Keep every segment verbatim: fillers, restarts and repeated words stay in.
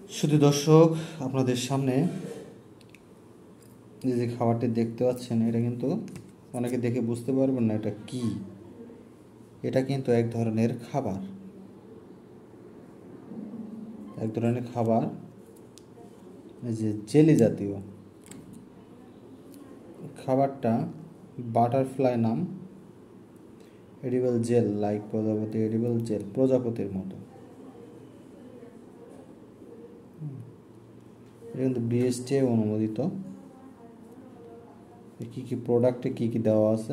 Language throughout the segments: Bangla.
শুধু দর্শক, আপনাদের সামনে যে যে খাবারটি দেখতে পাচ্ছেন, এটা কিন্তু অনেকে দেখে বুঝতে পারবেন না এটা কি। এটা কিন্তু এক ধরনের খাবার এক ধরনের খাবার এই যে জেলি জাতীয় খাবারটা। বাটারফ্লাই নাম। এডিবল জেল, লাইক প্রজাপতি এডিবল জেল, প্রজাপতির মতো। এটা কিন্তু বিএসটিআই অনুমোদিত। কী কী প্রোডাক্টে কী কী দেওয়া আছে,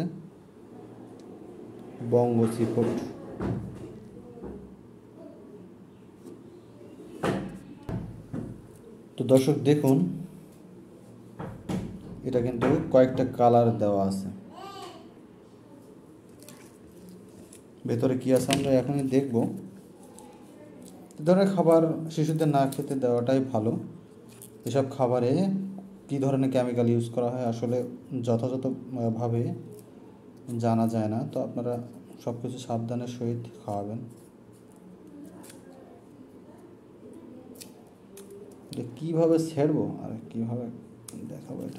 বঙ্গ সিফুড। তো দর্শক দেখুন, এটা কিন্তু কয়েকটা কালার দেওয়া আছে। ভেতরে কি আছে আমরা এখনই দেখব। এ ধরনের খাবার শিশুদের না খেতে দেওয়াটাই ভালো। এসব খাবারে কী ধরনের কেমিক্যাল ইউজ করা হয় আসলে যথাযথভাবে জানা যায় না। তো আপনারা সব কিছু সাবধানের সহিত খাওয়াবেন। কীভাবে ছেড়বো আর কীভাবে দেখাবো এটা।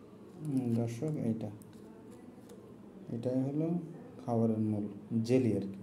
দর্শক, এইটা এটাই হলো খাবারের মূল জেলি আর কি।